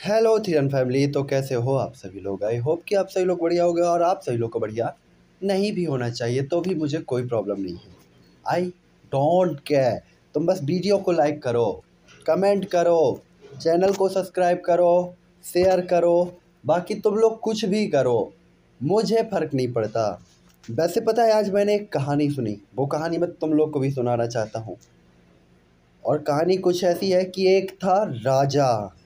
Hello थिरन family. तो कैसे हो आप सभी लोग? आई होप कि आप सभी लोग बढ़िया हो गए और आप सभी लोग को बढ़िया नहीं भी होना चाहिए तो भी मुझे कोई प्रॉब्लम नहीं है। I don't care. तुम बस वीडियो को लाइक करो, कमेंट करो, चैनल को सब्सक्राइब करो, शेयर करो, बाकी तुम लोग कुछ भी करो, मुझे फ़र्क नहीं पड़ता। वैसे पता है, आज मैंने एक कहानी सुनी, वो कहानी मैं तुम लोग को भी सुनाना चाहता हूँ। और कहानी कुछ ऐसी है कि एक था राजा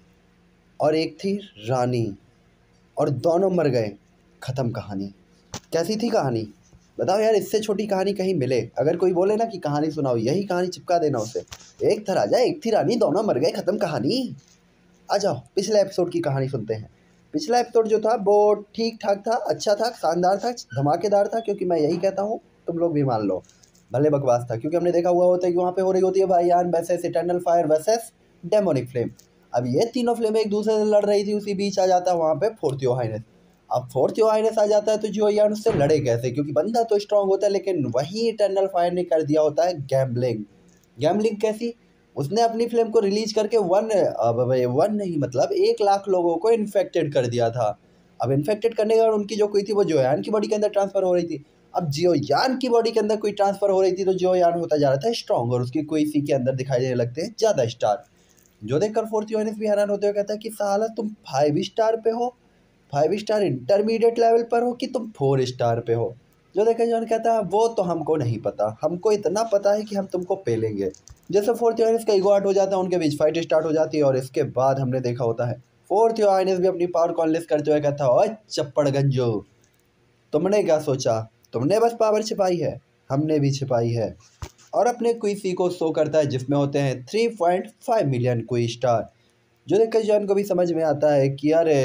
और एक थी रानी और दोनों मर गए। ख़त्म कहानी। कैसी थी कहानी? बताओ यार, इससे छोटी कहानी कहीं मिले? अगर कोई बोले ना कि कहानी सुनाओ, यही कहानी चिपका देना उसे। एक था राजा, एक थी रानी, दोनों मर गए, ख़त्म कहानी। आ जाओ पिछले एपिसोड की कहानी सुनते हैं। पिछला एपिसोड जो था वो ठीक ठाक था, अच्छा था, शानदार था, धमाकेदार था, क्योंकि मैं यही कहता हूँ, तुम लोग भी मान लो। भले बकवास था, क्योंकि हमने देखा हुआ होता है कि वहाँ पे हो रही होती है Baiyan versus eternal fire versus demonic flame. अब ये तीनों फ्लेम एक दूसरे से लड़ रही थी, उसी बीच आ जाता है वहाँ पे फोर्थ हाइनेस। अब फोर्थ हाइनेस आ जाता है तो जो यार उससे लड़े कैसे, क्योंकि बंदा तो स्ट्रांग होता है, लेकिन वही इटर्नल फायर ने कर दिया होता है गैम्बलिंग। गैम्बलिंग कैसी? उसने अपनी फिल्म को रिलीज करके वन नहीं, मतलब 1 लाख लोगों को इन्फेक्टेड कर दिया था। अब इन्फेक्टेड करने के बाद उनकी जो कोई थी वो जोयान की बॉडी के अंदर ट्रांसफर हो रही थी। अब जियोयान की बॉडी के अंदर कोई ट्रांसफर हो रही थी तो जियोयान होता जा रहा था स्ट्रॉन्ग, और उसकी कोई सी के अंदर दिखाई देने लगते हैं ज़्यादा स्टार। जो देखकर फोर्थ यूनिस भी हैरान होते हुए कहता है कि साला तुम 5 स्टार पे हो, 5 स्टार इंटरमीडिएट लेवल पर हो कि तुम 4 स्टार पे हो? जो देखा जॉन कहता है वो तो हमको नहीं पता, हमको इतना पता है कि हम तुमको पेलेंगे। जैसे फोर्थ यूनिस का ईगो आउट हो जाता है, उनके बीच फाइट स्टार्ट हो जाती है, और इसके बाद हमने देखा होता है फोर्थ यूनिस भी अपनी पावर को अनलिस्ट करते हुए कहता है, ओए चप्पड़ गंजो, तुमने क्या सोचा? तुमने बस पावर छिपाई है, हमने भी छिपाई है। और अपने क्विसी को शो करता है जिसमें होते हैं 3.5 मिलियन क्वी स्टार। जो देखकर जॉन को भी समझ में आता है कि अरे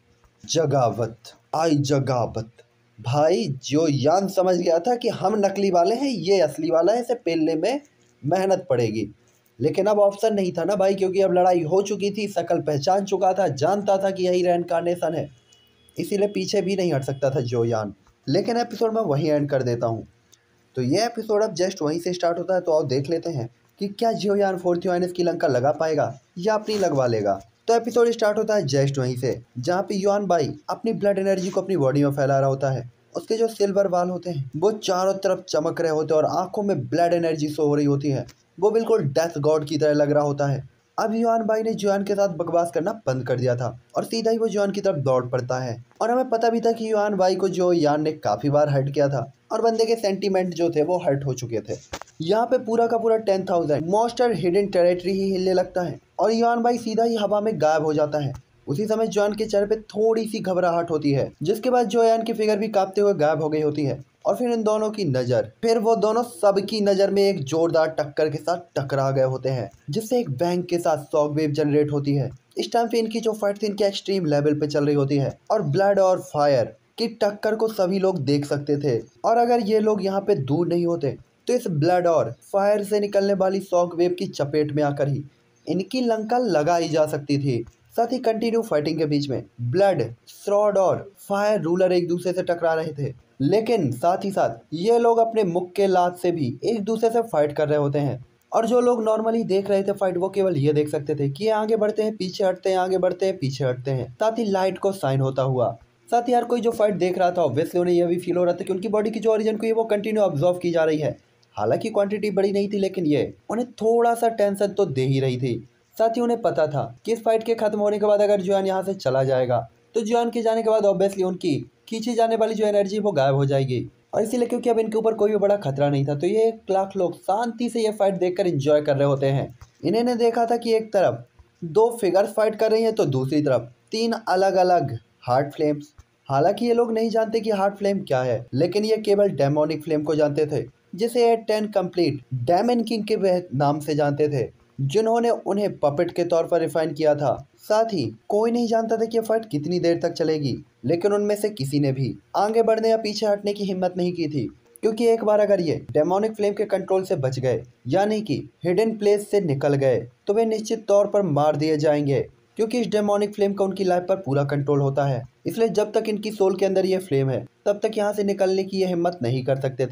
जगावत आई जगावत। भाई जो यान समझ गया था कि हम नकली वाले हैं, ये असली वाला है, इसे पेलने में मेहनत पड़ेगी। लेकिन अब ऑप्शन नहीं था ना भाई, क्योंकि अब लड़ाई हो चुकी थी, शकल पहचान चुका था, जानता था कि यही रेनकार्नेशन है, इसीलिए पीछे भी नहीं हट सकता था जो यान। लेकिन एपिसोड में वहीं एंड कर देता हूँ। तो ये एपिसोड अब जस्ट वहीं से स्टार्ट होता है, तो आओ देख लेते हैं कि क्या जियोयान फोर्थ यूएनएस की लंका लगा पाएगा या अपनी लगवा लेगा। तो एपिसोड स्टार्ट होता है जस्ट वहीं से, जहाँ पे युआन बाई अपनी ब्लड एनर्जी को अपनी बॉडी में फैला रहा होता है। उसके जो सिल्वर बाल होते हैं वो चारों तरफ चमक रहे होते हैं और आंखों में ब्लड एनर्जी शो हो रही होती है। वो बिल्कुल डेथ गॉड की तरह लग रहा होता है। अब युआन बाई ने जुआन के साथ बकवास करना बंद कर दिया था और सीधा ही वो जुआन की तरफ दौड़ पड़ता है। और हमें पता भी था कि युआन बाई को जो यान ने काफी बार हर्ट किया था और बंदे के सेंटीमेंट जो थे वो हर्ट हो चुके थे। यहाँ पे पूरा का पूरा 10,000 मॉन्स्टर हिडन टेरिटरी ही हिलने लगता है और युआन बाई सीधा ही हवा में गायब हो जाता है। उसी समय जोयान के चेहरे पे थोड़ी सी घबराहट होती है, जिसके बाद जोयान की फिगर भी कांपते हुए गायब हो गई होती है। और फिर इन दोनों की नज़र, फिर वो दोनों सबकी नज़र में एक जोरदार टक्कर के साथ टकरा गए होते हैं, जिससे एक बैंग के साथ शॉक वेव जनरेट होती है। इस टाइम पे इनकी जो फाइट थी इनके एक्सट्रीम लेवल पे चल रही होती है और ब्लड और फायर की टक्कर को सभी लोग देख सकते थे। और अगर ये लोग यहाँ पे दूर नहीं होते तो इस ब्लड और फायर से निकलने वाली शॉक वेव की चपेट में आकर ही इनकी लंका लगाई जा सकती थी। साथ ही कंटिन्यू फाइटिंग के बीच में ब्लड, स्वॉर्ड और फायर रूलर एक दूसरे से टकरा रहे थे, लेकिन साथ ही साथ ये लोग अपने मुक्के के लात से भी एक दूसरे से फाइट कर रहे होते हैं। और जो लोग नॉर्मली देख रहे थे फाइट, वो केवल ये देख सकते थे कि ये आगे बढ़ते हैं, पीछे हटते हैं, आगे बढ़ते हैं, पीछे हटते हैं, साथ ही लाइट को साइन होता हुआ। साथ ही हर कोई जो फाइट देख रहा था ऑब्वियसली उन्हें यह भी फील हो रहा था कि उनकी बॉडी की जो ओरिजिन को है वो कंटिन्यू ऑब्जर्व की जा रही है। हालांकि क्वांटिटी बड़ी नहीं थी, लेकिन ये उन्हें थोड़ा सा टेंशन तो दे ही रही थी। साथ ही उन्हें पता था कि इस फाइट के खत्म होने के बाद अगर जुआन यहाँ से चला जाएगा तो जुआन के जाने के बाद ऑब्वियसली उनकी खींची जाने वाली जो एनर्जी वो गायब हो जाएगी। और इसीलिए क्योंकि अब इनके ऊपर कोई भी बड़ा खतरा नहीं था, तो ये 1 लाख लोग शांति से ये फाइट देखकर एंजॉय कर रहे होते हैं। इन्होंने देखा था कि एक तरफ 2 फिगर्स फाइट कर रही हैं तो दूसरी तरफ 3 अलग अलग हार्ट फ्लेम्स। हालांकि ये लोग नहीं जानते कि हार्ट फ्लेम क्या है, लेकिन ये केवल डेमोनिक फ्लेम को जानते थे, जिसे ये 10 कंप्लीट डेमन किंग के नाम से जानते थे, जिन्होंने उन्हें पपेट के तौर पर रिफाइन किया था। साथ ही कोई नहीं जानता था कि यह फाइट कितनी देर तक चलेगी, लेकिन उनमें से किसी ने भी आगे बढ़ने या पीछे हटने की हिम्मत नहीं की थी, क्योंकि एक बार अगर ये डेमोनिक फ्लेम के कंट्रोल से बच गए, यानी कि हिडन प्लेस से निकल गए, तो वे निश्चित तौर पर मार दिए जाएंगे, क्योंकि इस डेमोनिक फ्लेम का उनकी लाइफ पर पूरा कंट्रोल होता है। इसलिए जब तक इनकी सोल के अंदर ये फ्लेम है तब तक यहाँ से निकलने की ये हिम्मत नहीं कर सकते थे।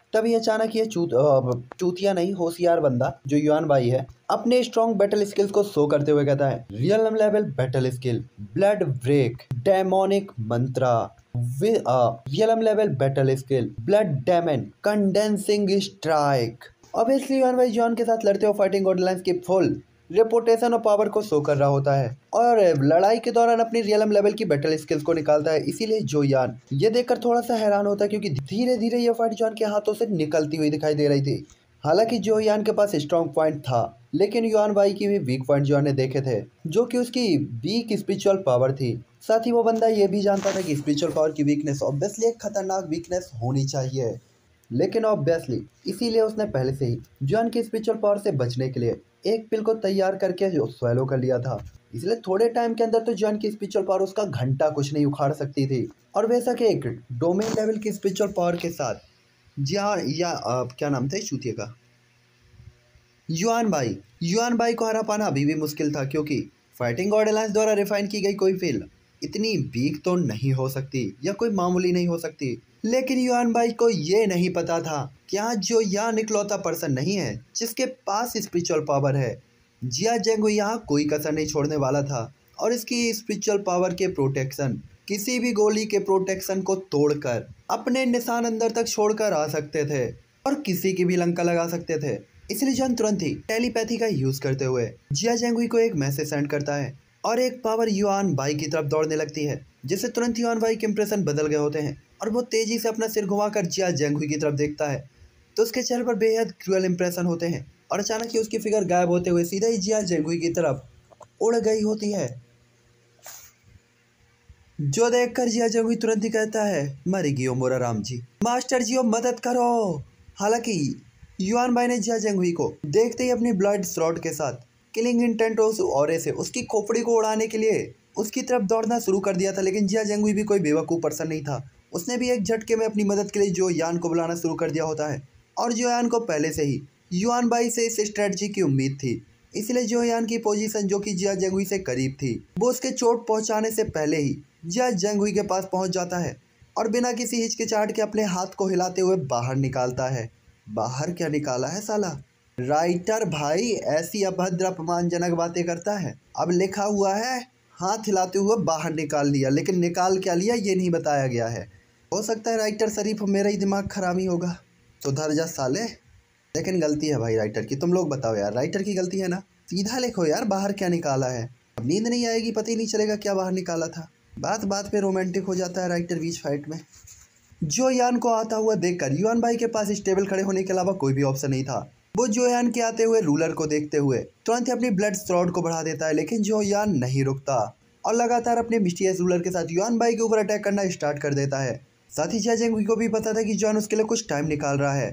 तभी अचानक ये चूतिया नहीं होशियार बंदा जो युआन भाई है अपने स्ट्रॉन्ग बैटल स्किल्स को शो करते हुए कहता है, real level battle skill, blood break, demonic mantra, real level battle skill, blood demon, condensing strike. Obviously Yuan भाई जॉन के साथ लड़ते हो फाइटिंग गॉडलाइंस की फुल रेपुटेशन और पावर को शो कर रहा होता है और लड़ाई के दौरान अपनी रियलम लेवल की बैटल स्किल्स को निकालता है। इसीलिए जो यान ये देखकर थोड़ा सा हैरान होता है क्योंकि धीरे धीरे ये फाइट जॉन के हाथों से निकलती हुई दिखाई दे रही थी। हालांकि जो यान के पास स्ट्रॉन्ग पॉइंट था लेकिन युआन भाई की भी वीक पॉइंट जॉन ने देखे थे जो कि उसकी वीक स्पिरिचुअल पावर थी। साथ ही वो बंदा ये भी जानता था कि स्पिरिचुअल पावर की वीकनेस ऑब्वियसली एक खतरनाक वीकनेस होनी चाहिए, लेकिन ऑब्वियसली इसीलिए उसने पहले से ही जॉन की स्पिरिचुअल पावर से बचने के लिए एक पिल को तैयार करके जो स्वैलो कर लिया था। इसलिए थोड़े टाइम के अंदर तो जॉन की स्पिरिचुअल पावर उसका घंटा कुछ नहीं उखाड़ सकती थी। और वैसा कि एक डोमेन लेवल की स्पिरिचुअल पावर के साथ क्या नाम था इस चूतिया का, युआन भाई को हरा पाना अभी भी मुश्किल था क्योंकि फाइटिंग गॉड अलायंस द्वारा रिफाइन की गई कोई फील इतनी वीक तो नहीं हो सकती या कोई मामूली नहीं हो सकती। लेकिन युआन भाई को ये नहीं पता था कि आज जो यान इकलौता पर्सन नहीं है जिसके पास स्पिरिचुअल पावर है। जिया जेंगो यहाँ कोई कसर नहीं छोड़ने वाला था और इसकी स्पिरिचुअल पावर के प्रोटेक्शन किसी भी गोली के प्रोटेक्शन को तोड़कर अपने निशान अंदर तक छोड़कर आ सकते थे और किसी की भी लंका लगा सकते थे। इसलिए जॉन तुरंत ही टेलीपैथी का यूज करते हुए जिया जेंगुई को एक मैसेज सेंड करता है और एक पावर युआन भाई की तरफ दौड़ने लगती है जिससे तुरंत युआन भाई के इंप्रेशन बदल गए होते हैं और वो तेजी से अपना सिर घुमाकर जिया जेंगुई की तरफ देखता है तो उसके चेहरे पर बेहद क्रूअल इंप्रेशन होते हैं और अचानक ही उसकी फिगर गायब होते हुए सीधा ही जिया जेंगुई की तरफ उड़ गई होती है, जो देखकर जिया जेंगुई तुरंत ही कहता है, मरी गियो मोरा राम जी, मास्टर जी ओ मदद करो। हालांकि युआन भाई ने जिया जेंगुई को देखते ही अपनी ब्लड स्लॉट के साथ किलिंग इंटेंट और से उसकी खोपड़ी को उड़ाने के लिए उसकी तरफ दौड़ना शुरू कर दिया था। लेकिन जिया जेंगुई भी कोई बेवकूफ़ पर्सन नहीं था, उसने भी एक झटके में अपनी मदद के लिए जो यान को बुलाना शुरू कर दिया होता है और जो यान को पहले से ही युआन भाई से इस स्ट्रेटजी की उम्मीद थी। इसलिए जो यान की पोजीशन जो कि जिया जेंगुई से करीब थी वो उसके चोट पहुंचाने से पहले ही जिया जेंगुई के पास पहुंच जाता है और बिना किसी हिचकिचाहट के अपने हाथ को हिलाते हुए बाहर निकालता है। बाहर क्या निकाला है साला, राइटर भाई ऐसी अभद्र अपमानजनक बातें करता है। अब लिखा हुआ है हाथ हिलाते हुए बाहर निकाल लिया, लेकिन निकाल क्या लिया ये नहीं बताया गया है। हो सकता है राइटर शरीफ मेरा ही दिमाग खराब ही होगा, सुधर जा साले। लेकिन गलती है भाई राइटर की, तुम लोग बताओ यार, राइटर की गलती है ना। सीधा लिखो यार बाहर क्या निकाला है, अब नींद नहीं आएगी, पता ही नहीं चलेगा क्या बाहर निकाला था। बात बात पे रोमांटिक हो जाता है राइटर बीच फाइट में। जो यान को आता हुआ देखकर युआन भाई के पास स्टेबल खड़े होने के अलावा कोई भी ऑप्शन नहीं था। वो जो यान के आते हुए रूलर को देखते हुए तुरंत ही अपनी ब्लड स्लॉट को बढ़ा देता है, लेकिन जो यान नहीं रुकता और लगातार अपने मिस्टीरियस रूलर के साथ युआन भाई के ऊपर अटैक करना स्टार्ट कर देता है। साथ ही जिया जेंगुई को भी पता था कि जॉन उसके लिए कुछ टाइम निकाल रहा है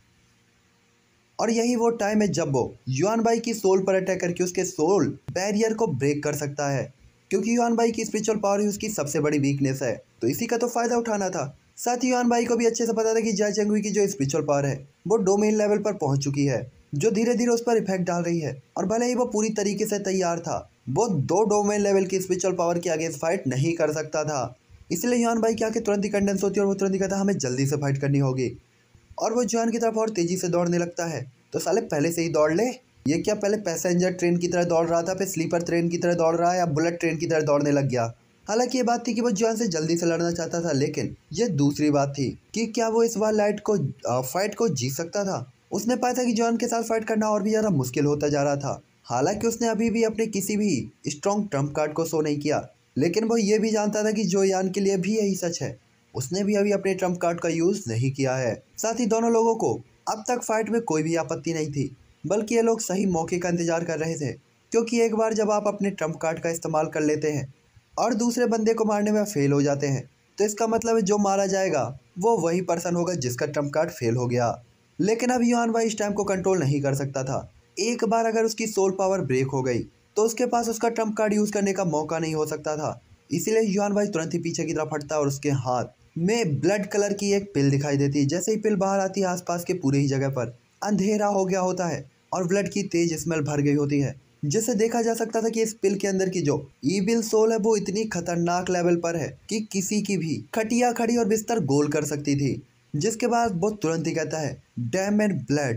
और यही वो टाइम है जब वो युआन भाई की सोल पर अटैक करके उसके सोल बैरियर को ब्रेक कर सकता है, क्योंकि युआन भाई की स्पिरिचुअल पावर ही उसकी सबसे बड़ी वीकनेस है, तो इसी का तो फायदा उठाना था। साथ ही युआन भाई को भी अच्छे से पता था कि जिया जेंगुई की जो स्पिरिचुअल पावर है वो डोमेन लेवल पर पहुंच चुकी है, जो धीरे धीरे उस पर इफेक्ट डाल रही है। और भले ही वो पूरी तरीके से तैयार था, वो 2 डोमेन लेवल की स्पिरिचुअल पावर के अगेंस्ट फाइट नहीं कर सकता था। इसलिए युआन भाई की आंखें तुरंत ही कंडेंस होती है और वो तुरंत ही कहता है हमें जल्दी से फाइट करनी होगी और वो जॉन की तरफ और तेजी से दौड़ने लगता है। तो साले पहले से ही दौड़ ले, ये क्या पहले पैसेंजर ट्रेन की तरह दौड़ रहा था, फिर स्लीपर ट्रेन की तरह दौड़ रहा है या बुलेट ट्रेन की तरह दौड़ने लग गया। हालांकि ये बात थी कि वो जॉन से जल्दी से लड़ना चाहता था, लेकिन ये दूसरी बात थी कि क्या वो इस बार फाइट को जीत सकता था। उसने पाया था कि जॉन के साथ फाइट करना और भी ज़्यादा मुश्किल होता जा रहा था। हालांकि उसने अभी भी अपने किसी भी स्ट्रॉन्ग ट्रम्प कार्ड को शो नहीं किया, लेकिन वो ये भी जानता था कि जो यान के लिए भी यही सच है, उसने भी अभी अपने ट्रम्प कार्ड का यूज़ नहीं किया है। साथ ही दोनों लोगों को अब तक फाइट में कोई भी आपत्ति नहीं थी, बल्कि ये लोग सही मौके का इंतजार कर रहे थे, क्योंकि एक बार जब आप अपने ट्रम्प कार्ड का इस्तेमाल कर लेते हैं और दूसरे बंदे को मारने में फेल हो जाते हैं तो इसका मतलब है जो मारा जाएगा वो वही पर्सन होगा जिसका ट्रम्प कार्ड फेल हो गया। लेकिन अब युआन भाई इस टाइम को कंट्रोल नहीं कर सकता था। एक बार अगर उसकी सोल पावर ब्रेक हो गई तो उसके पास उसका ट्रम्प कार्ड यूज़ करने का मौका नहीं हो सकता था। इसीलिए युआन भाई तुरंत ही पीछे की तरफ हटता है और उसके हाथ में ब्लड कलर की एक पिल दिखाई देती है। जैसे ही पिल बाहर आती है आसपास के पूरे ही जगह पर अंधेरा हो गया होता है और ब्लड की तेज स्मेल भर गई होती है, जिससे देखा जा सकता था कि इस पिल के अंदर की जो ईविल सोल है वो इतनी खतरनाक लेवल पर है कि किसी की भी खटिया खड़ी और बिस्तर गोल कर सकती थी। जिसके बाद वो तुरंत ही कहता है damn and blood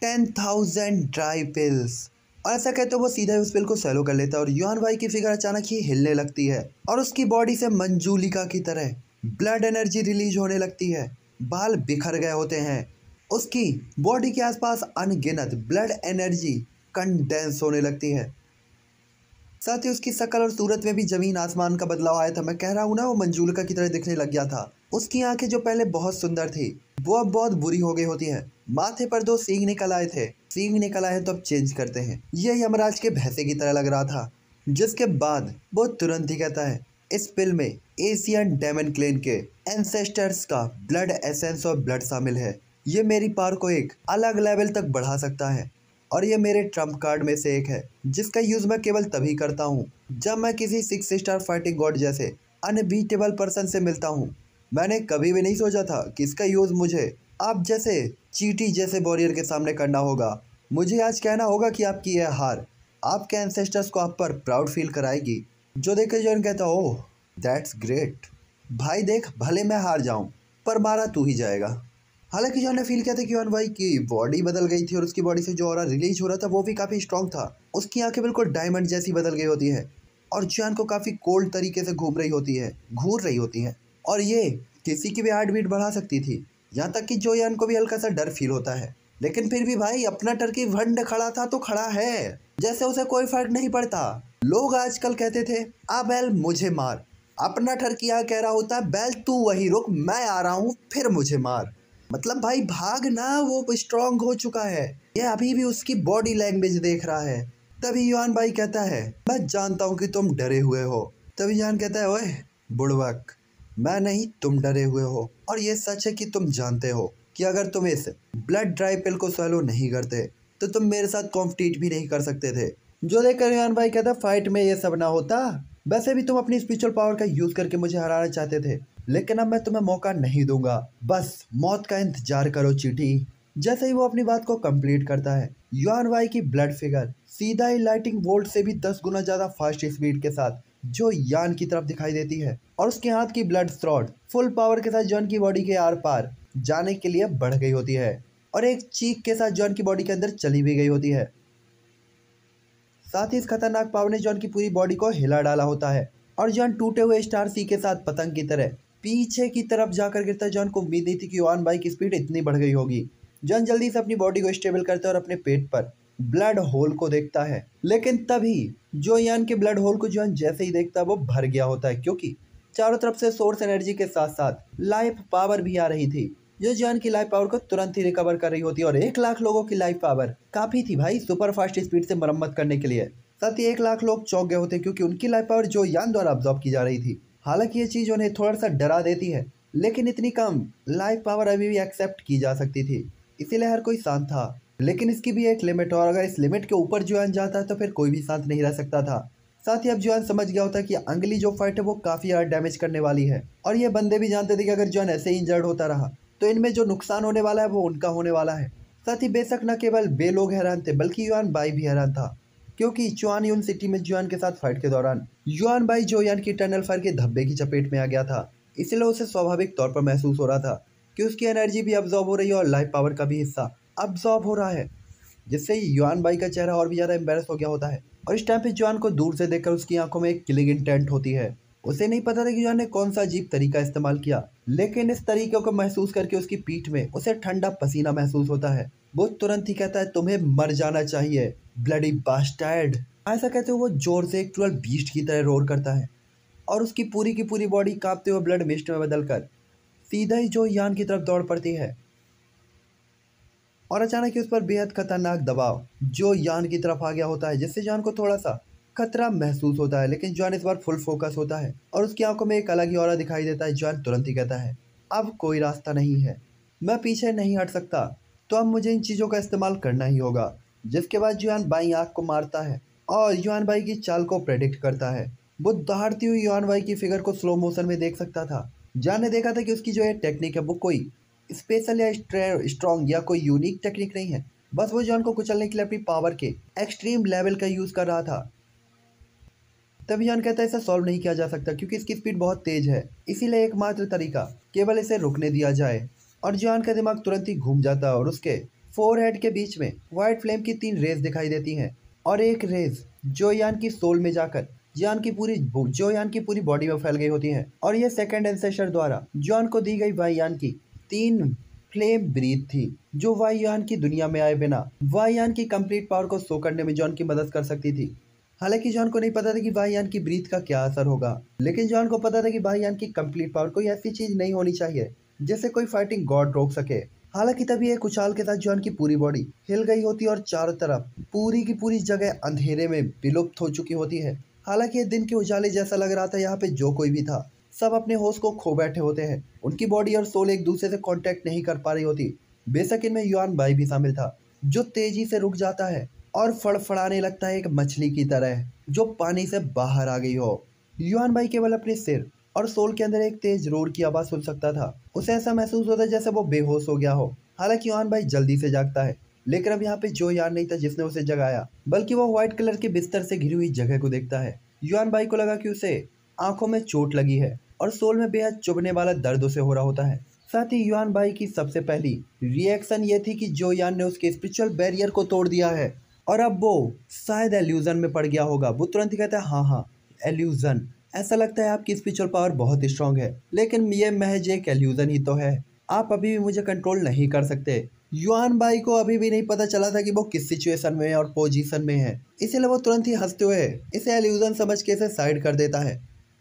10,000 dry pills. और ऐसा कहते वो सीधा उस पिल को सैलो कर लेता है और युआन वाई की फिगर अचानक ही हिलने लगती है और उसकी बॉडी से मंजूलिका की तरह ब्लड एनर्जी रिलीज होने लगती है। बाल बिखर गए होते हैं, उसकी बॉडी के आसपास अनगिनत ब्लड एनर्जी कंडेंस होने लगती है। साथ ही उसकी शक्ल और सूरत में भी जमीन आसमान का बदलाव आया था। मैं कह रहा हूँ ना, वो मंजूलिका की तरह दिखने लग गया था। उसकी आंखें जो पहले बहुत सुंदर थी वो अब बहुत बुरी हो गई होती है। माथे पर 2 सींग निकल आए थे, सींग निकल आए तो अब चेंज करते हैं। ये यमराज के भैंसे की तरह लग रहा था। जिसके बाद वो तुरंत ही कहता है इस पिल में एशियन डेमन क्लेन के एंसेस्टर्स का ब्लड एसेंस और ब्लड शामिल है। ये मेरी पावर को एक अलग लेवल तक बढ़ा सकता है और ये मेरे ट्रम्प कार्ड में से एक है जिसका यूज मैं केवल तभी करता हूँ जब मैं किसी 6 स्टार फाइटिंग गॉड जैसे अनबीटेबल पर्सन से मिलता हूँ। मैंने कभी भी नहीं सोचा था कि इसका यूज मुझे आप जैसे चीटी जैसे वॉरियर के सामने करना होगा। मुझे आज कहना होगा कि आपकी यह हार आपके एंसेस्टर्स को आप पर प्राउड फील कराएगी। जो देखे जॉन कहता ओह दैट्स ग्रेट भाई, देख भले मैं हार जाऊं पर मारा तू ही जाएगा। हालांकि जॉन ने फील किया था कि युआन वाई की बॉडी बदल गई थी और उसकी बॉडी से जो ऑरा रिलीज हो रहा था वो भी काफ़ी स्ट्रॉन्ग था। उसकी आंखें बिल्कुल डायमंड जैसी बदल गई होती है और जॉन को काफ़ी कोल्ड तरीके से घूर रही होती है और ये किसी की भी हार्ट बीट बढ़ा सकती थी। यहाँ तक कि जोयान को भी हल्का सा डर फील होता है, लेकिन फिर भी भाई अपना टर्की वंड खड़ा था तो खड़ा है, जैसे उसे कोई फर्क नहीं पड़ता। लोग आजकल कहते थे आ बैल मुझे मार, अपना ठरकिया कह रहा होता बैल तू वही रुक मैं आ रहा हूँ फिर मुझे मार। मतलब भाई भाग ना, वो स्ट्रांग हो चुका है, ये अभी भी उसकी बॉडी लैंग्वेज देख रहा है। तभी युआन भाई कहता है मैं जानता हूँ कि तुम डरे हुए हो। तभी जान कहता है ओए बुड़बक, मैं नहीं तुम डरे हुए हो और ये सच है कि तुम जानते हो कि अगर तुम इस ब्लड ड्राई पिल को swallow नहीं करते तो तुम मेरे साथ कॉम्पिटिट भी नहीं कर सकते थे। जो देखकर युआन भाई कहता फाइट में ये सब ना होता, वैसे भी तुम अपनी स्पिरिचुअल पावर का यूज करके मुझे हराना चाहते थे, लेकिन अब मैं तुम्हें मौका नहीं दूंगा, बस मौत का इंतजार करो चीटी। जैसे ही वो अपनी बात को कंप्लीट करता है युआन वाई की ब्लड फिगर सीधा ही लाइटिंग वोल्ट से भी 10 गुना ज्यादा फास्ट स्पीड के साथ जो यान की तरफ दिखाई देती है और उसके हाथ की ब्लड थ्रॉट फुल पावर के साथ जॉन की बॉडी के आर पार जाने के लिए बढ़ गई होती है और एक चीख के साथ जॉन की बॉडी के अंदर चली भी गई होती है। साथ ही इस खतरनाक पावर ने जॉन की पूरी बॉडी को हिला डाला होता है और जॉन टूटे हुए स्टार सी के साथ पतंग की तरह पीछे की तरफ जाकर गिरता है। जॉन को उम्मीद नहीं थी कि युआन भाई की स्पीड इतनी बढ़ गई होगी। जॉन जल्दी से अपनी बॉडी को स्टेबल करता है और अपने पेट पर ब्लड होल को देखता है, लेकिन तभी जो यान के ब्लड होल को जॉन जैसे ही देखता है वो भर गया होता है, क्योंकि चारों तरफ से सोर्स एनर्जी के साथ साथ लाइफ पावर भी आ रही थी जो जॉन की लाइफ पावर को तुरंत ही रिकवर कर रही होती है। और 1 लाख लोगों की लाइफ पावर काफी थी भाई सुपर फास्ट स्पीड से मरम्मत करने के लिए। साथ ही 1 लाख लोग चौंक गए होते क्योंकि उनकी लाइफ पावर जो यान द्वारा अब्जॉर्ब की जा रही थी। हालांकि ये चीज उन्हें थोड़ा सा डरा देती है, लेकिन इतनी कम लाइफ पावर अभी भी एक्सेप्ट की जा सकती थी, इसीलिए हर कोई शांत था। लेकिन इसकी भी एक लिमिट, और अगर इस लिमिट के ऊपर जुआन जाता है तो फिर कोई भी शांत नहीं रह सकता था। साथ ही अब जुआन समझ गया होता कि अगली जो फाइट है वो काफी ज्यादा डैमेज करने वाली है और ये बंदे भी जानते थे कि अगर जुआन ऐसे ही इंजर्ड होता रहा तो इनमें जो नुकसान होने वाला है वो उनका होने वाला है। साथ ही बेशक न केवल बे लोग हैरान थे बल्कि युआन बाई भी हैरान था, क्योंकि चुआन यून सिटी में जुआन के साथ फाइट के दौरान युआन बाई जोयान की टनल फायर के धब्बे की चपेट में आ गया था। इसलिए उसे स्वाभाविक तौर पर महसूस हो रहा था कि उसकी एनर्जी भी अब्जॉर्ब हो रही है और लाइफ पावर का भी हिस्सा अब्जॉर्ब हो रहा है, जिससे युआन बाई का चेहरा और भी ज़्यादा एम्बेरस हो गया होता है। और इस टाइम पे जुआन को दूर से देखकर उसकी आंखों में एक किलिंग इंटेंट होती है। उसे नहीं पता था कि जुआन ने कौन सा अजीब तरीका इस्तेमाल किया, लेकिन इस तरीके को महसूस करके उसकी पीठ में उसे ठंडा पसीना महसूस होता है। वो तुरंत ही कहता है तुम्हें मर जाना चाहिए ब्लडी बास्टर्ड। ऐसा कहते हुए वो जोर से एक ट्वेल बीस्ट की तरह रोर करता है और उसकी की पूरी बॉडी कांपते हुए ब्लड मिस्ट में बदलकर सीधा ही जो यान की तरफ दौड़ पड़ती है। और अचानक ही उस पर बेहद खतरनाक दबाव जो यान की तरफ आ गया होता है, जिससे जान को थोड़ा सा खतरा महसूस होता है। लेकिन जॉन इस बार फुल फोकस होता है और उसकी आंखों में एक अलग ही ऑरा दिखाई देता है। जॉन तुरंत ही कहता है अब कोई रास्ता नहीं है, मैं पीछे नहीं हट सकता, तो अब मुझे इन चीज़ों का इस्तेमाल करना ही होगा। जिसके बाद जुआन बाई आंख को मारता है और युआन बाई की चाल को प्रेडिक्ट करता है। वो दहाड़ती हुई युआन बाई की फिगर को स्लो मोशन में देख सकता था। जान ने देखा था कि उसकी जो ये टेक्निक है वो कोई स्पेशल या स्ट्रॉन्ग या कोई यूनिक टेक्निक नहीं है, बस वो जॉन को कुचलने के लिए अपनी पावर के एक्सट्रीम लेवल का यूज़ कर रहा था। तभी जॉन कहता है इसे सॉल्व नहीं किया जा सकता क्योंकि इसकी स्पीड बहुत तेज है, इसीलिए एकमात्र तरीका केवल इसे रुकने दिया जाए और जुआन का दिमाग तुरंत ही घूम जाता है और उसके फोरहेड के बीच में व्हाइट फ्लेम की 3 रेज दिखाई देती हैं और एक रेज जोयान की सोल में जाकर जोयान की पूरी बॉडी में फैल गई होती है। और ये सेकंड एंसेस्टर द्वारा जुआन को दी गई वाईयान की 3 फ्लेम ब्रीथ थी, जो वाईयान की दुनिया में आए बिना वाईयान की कंप्लीट पावर को शो करने में जॉन की मदद कर सकती थी। हालांकि जॉन को नहीं पता था कि वाईयान की ब्रीथ का क्या असर होगा, लेकिन जॉन को पता था कि वाईयान की कंप्लीट पावर कोई ऐसी चीज नहीं होनी चाहिए जिसे कोई फाइटिंग गॉड रोक सके। हालांकि तभी एक उछाल के साथ जॉन की पूरी बॉडी हिल गई होती है और चारों तरफ पूरी की पूरी जगह अंधेरे में विलुप्त हो चुकी होती है। हालांकि ये दिन के उजाले जैसा लग रहा था, यहाँ पे जो कोई भी था सब अपने होश को खो बैठे होते हैं। उनकी बॉडी और सोल एक दूसरे से कांटेक्ट नहीं कर पा रही होती। बेशक इनमें युआन बाई भी शामिल था, जो तेजी से रुक जाता है और फड़फड़ाने लगता है एक मछली की तरह जो पानी से बाहर आ गई हो। युआन बाई केवल अपने सिर और सोल के अंदर एक तेज रोर की आवाज सुन सकता था। उसे ऐसा महसूस होता जैसे वो बेहोश हो गया हो। हालांकि युआन बाई जल्दी से जागता है, लेकिन अब यहाँ पे जो यान नहीं था जिसने उसे जगाया, बल्कि वो व्हाइट कलर के बिस्तर से घिरी हुई जगह को देखता है। युआन बाई को लगा कि उसे आंखों में चोट लगी है और सोल में बेहद चुभने वाला दर्द उसे हो रहा होता है। साथ ही युआन बाई की सबसे पहली रिएक्शन ये थी कि जो यान ने उसके स्पिरिचुअल बैरियर को तोड़ दिया है और अब वो शायद एल्यूजन में पड़ गया होगा। वो तुरंत ही कहता है हाँ, एल्यूजन। ऐसा लगता है आपकी स्पिरिचुअल पावर बहुत स्ट्रांग है, लेकिन ये महज एक एल्यूजन ही तो है। आप अभी भी मुझे कंट्रोल नहीं कर सकते। युआन बाई को अभी भी नहीं पता चला था कि वो किस सिचुएशन में है और पोजीशन में है, इसीलिए वो तुरंत ही हंसते हुए इसे एल्यूजन समझ के इसे साइड कर देता है।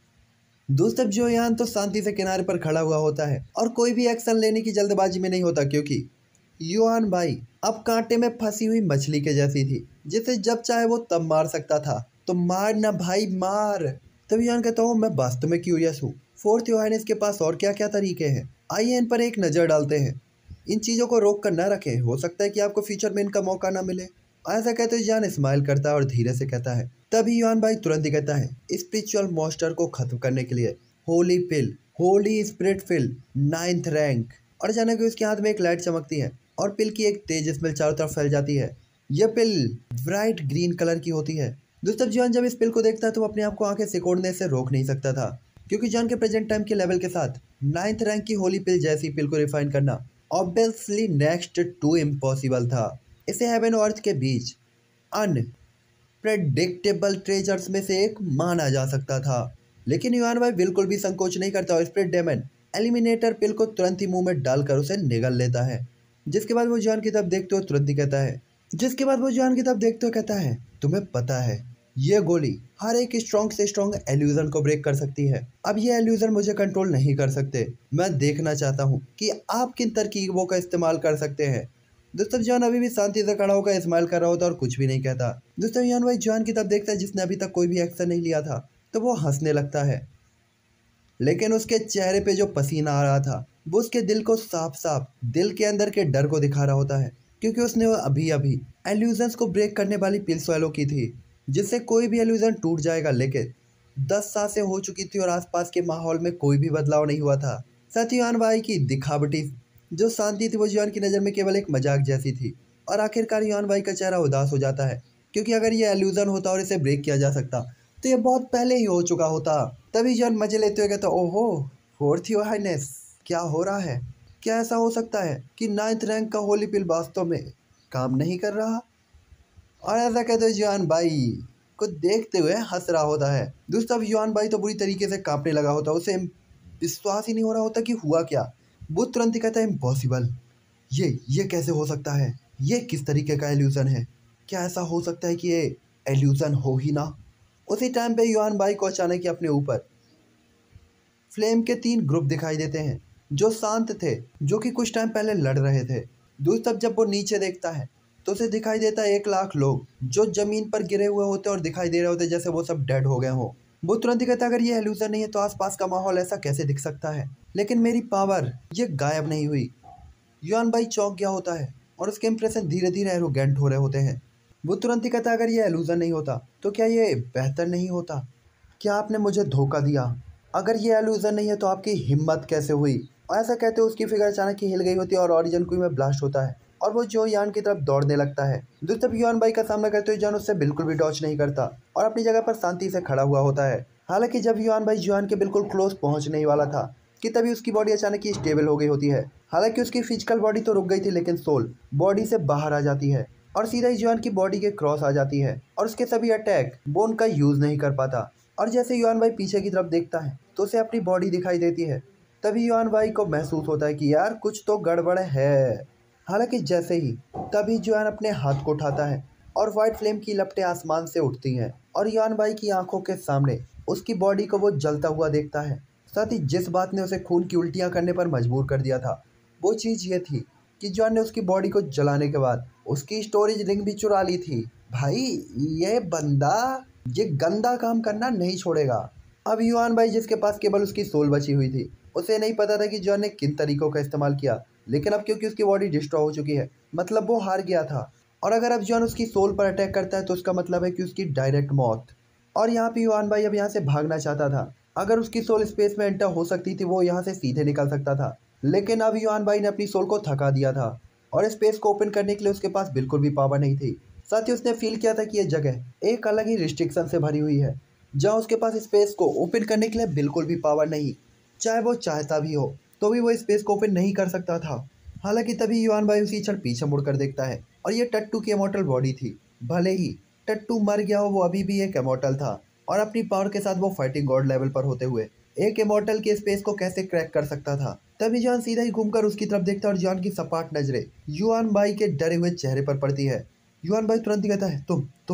दोस्तों जो यान तो शांति से किनारे पर खड़ा हुआ होता है और कोई भी एक्शन लेने की जल्दबाजी में नहीं होता, क्योंकि युआन बाई अब कांटे में फंसी हुई मछली के जैसी थी, जिसे जब चाहे वो तब मार सकता था। तो मार ना भाई मार। तब युआन कहता हूँ मैं वास्तव में क्यूरियस हूँ, फोर्थ योहानेस के पास और क्या क्या तरीके हैं, आइए इन पर एक नज़र डालते हैं। इन चीज़ों को रोक कर ना रखें, हो सकता है कि आपको फ्यूचर में इनका मौका ना मिले। ऐसा कहते हुए जान स्माइल करता है और धीरे से कहता है। तभी युआन बाई तुरंत ही कहता है स्पिरिचुअल मॉन्स्टर को खत्म करने के लिए holy pill, holy spirit pill 9th rank. और अचानक उसके हाथ में एक लाइट चमकती है और पिल की एक तेज स्मेल चारों तरफ फैल जाती है। यह पिल ब्राइट ग्रीन कलर की होती है। दोस्तों जॉन जब इस पिल को देखता है तो अपने आप को आंखें सिकोड़ने से रोक नहीं सकता था, क्योंकि जॉन के प्रेजेंट टाइम के लेवल के साथ 9th रैंक की होली पिल जैसी पिल को रिफाइन करना ऑब्वियसली नेक्स्ट टू इम्पॉसिबल था। इसे हेवन और अर्थ के बीच अनप्रेडिक्टेबल ट्रेजर्स में से एक माना जा सकता था। लेकिन युआन बाई बिल्कुल भी संकोच नहीं करता और स्पिरिट डेमन एलिमिनेटर पिल को तुरंत ही मुंह में डालकर उसे निगल लेता है। जिसके बाद वो जॉन की तरफ देखते हुए तुरंत ही कहता है तुम्हें पता है ये गोली हर एक स्ट्रॉन्ग से स्ट्रॉन्ग एल्यूजन को ब्रेक कर सकती है। अब ये एल्यूजन मुझे कंट्रोल नहीं कर सकते। मैं देखना चाहता हूँ कि आप किन तरकीबों का इस्तेमाल कर सकते हैं। दोस्तों जॉन अभी भी शांति से खड़ा होकर स्माइल कर रहा होता है और कुछ भी नहीं कहता। दोस्तों युआन बाई जॉन की तरफ देखता है जिसने अभी तक कोई भी एक्शन नहीं लिया था, तो वो हंसने लगता है। लेकिन उसके चेहरे पे जो पसीना आ रहा था वो उसके दिल को साफ साफ दिल के अंदर के डर को दिखा रहा होता है, क्योंकि उसने अभी अभी एल्यूजन्स को ब्रेक करने वाली पिल स्वैलो की थी, जिससे कोई भी एल्यूजन टूट जाएगा। लेकिन 10 सांसें हो चुकी थी और आसपास के माहौल में कोई भी बदलाव नहीं हुआ था। साथ ही युआन बाई की दिखावटी जो शांति थी वो युआन की नज़र में केवल एक मजाक जैसी थी। और आखिरकार युआन बाई का चेहरा उदास हो जाता है, क्योंकि अगर ये एल्यूजन होता और इसे ब्रेक किया जा सकता तो ये बहुत पहले ही हो चुका होता। तभी जॉन मजे लेते हुए कहता ओहो फोर्थ योर हाइनेस, क्या हो रहा है? क्या ऐसा हो सकता है कि 9th रैंक का होली पिल वास्तव में काम नहीं कर रहा? और ऐसा कहते हुए युआन बाई को देखते हुए हंस रहा होता है। दोस्तों अब युआन बाई तो बुरी तरीके से कांपने लगा होता, उसे विश्वास ही नहीं हो रहा होता कि हुआ क्या। वो तुरंत ही कहता है इम्पॉसिबल, ये कैसे हो सकता है? ये किस तरीके का एल्यूजन है? क्या ऐसा हो सकता है कि ये एल्यूजन हो ही ना? उसी टाइम पे युआन बाई को अचानक ही अपने ऊपर फ्लेम के 3 ग्रुप दिखाई देते हैं जो शांत थे, जो कि कुछ टाइम पहले लड़ रहे थे। दोस्तों जब वो नीचे देखता है तो उसे दिखाई देता है 1 लाख लोग जो जमीन पर गिरे हुए होते और दिखाई दे रहे होते जैसे वो सब डेड हो गए हों। वो तुरंत ही कहता है अगर ये एल्यूजन नहीं है तो आसपास का माहौल ऐसा कैसे दिख सकता है? लेकिन मेरी पावर ये गायब नहीं हुई। युआन बाई चौंक गया होता है और उसके इंप्रेशन धीरे धीरे एरोगेंट हो रहे होते हैं। वो तुरंत ही कहता है अगर ये एल्यूजन नहीं होता तो क्या ये बेहतर नहीं होता? क्या आपने मुझे धोखा दिया? अगर ये एल्यूजन नहीं है तो आपकी हिम्मत कैसे हुई? और ऐसा कहते हुए उसकी फिगर अचानक ही हिल गई होती है और ओरिजिन क्यू में ब्लास्ट होता है और वो जो यान की तरफ दौड़ने लगता है। दोस्तों युआन बाई का सामना करते हुए जॉन उससे बिल्कुल भी डॉच नहीं करता और अपनी जगह पर शांति से खड़ा हुआ होता है। हालांकि जब युआन बाई जॉन के बिल्कुल क्लोज पहुंचने ही वाला था कि तभी उसकी बॉडी अचानक ही स्टेबल हो गई होती है। हालांकि उसकी फिजिकल बॉडी तो रुक गई थी, लेकिन सोल बॉडी से बाहर आ जाती है और सीधा ही युआन की बॉडी के क्रॉस आ जाती है और उसके सभी अटैक बोन का यूज नहीं कर पाता। और जैसे युआन भाई पीछे की तरफ देखता है तो उसे अपनी बॉडी दिखाई देती है। तभी युआन भाई को महसूस होता है कि यार कुछ तो गड़बड़ है। हालांकि जैसे ही तभी युआन अपने हाथ को उठाता है और व्हाइट फ्लेम की लपटें आसमान से उठती हैं और युआन भाई की आंखों के सामने उसकी बॉडी को वो जलता हुआ देखता है। साथ ही जिस बात ने उसे खून की उल्टियां करने पर मजबूर कर दिया था वो चीज़ ये थी कि युआन ने उसकी बॉडी को जलाने के बाद उसकी स्टोरेज रिंग भी चुरा ली थी। भाई ये बंदा ये गंदा काम करना नहीं छोड़ेगा। अब युआन भाई जिसके पास केवल उसकी सोल बची हुई थी, उसे नहीं पता था कि युआन ने किन तरीकों का इस्तेमाल किया, लेकिन अब क्योंकि उसकी बॉडी डिस्ट्रॉय हो चुकी है मतलब वो हार गया था। और अगर अब युआन उसकी सोल पर अटैक करता है तो उसका मतलब है कि उसकी डायरेक्ट मौत। और यहाँ पे युआन भाई अब यहाँ से भागना चाहता था। अगर उसकी सोल स्पेस में एंटर हो सकती थी वो यहाँ से सीधे निकल सकता था, लेकिन अब युआन भाई ने अपनी सोल को थका दिया था और स्पेस को ओपन करने के लिए उसके पास बिल्कुल भी पावर नहीं थी। साथ ही उसने फील किया था कि यह जगह एक अलग ही रिस्ट्रिक्शन से भरी हुई है, जहाँ उसके पास स्पेस को ओपन करने के लिए बिल्कुल भी पावर नहीं, चाहे वो चाहता भी हो तो भी वो स्पेस को ओपन नहीं कर सकता था। हालांकि तभी युआन भाई उसी क्षण पीछे मुड़कर देखता है और ये टट्टू की इमॉर्टल बॉडी थी। भले ही टट्टू मर गया हो वो अभी भी एक इमॉर्टल था और अपनी पावर के साथ वो फाइटिंग गॉड लेवल पर होते हुए एक इमॉर्टल के स्पेस को कैसे क्रैक कर सकता था। तभी जॉन सीधा ही घूमकर उसकी तरफ देखता है और जॉन की सपाट नजरें युआन भाई के डरे हुए चेहरे पर पड़ती है। युआन भाई तुरंत ही कहता है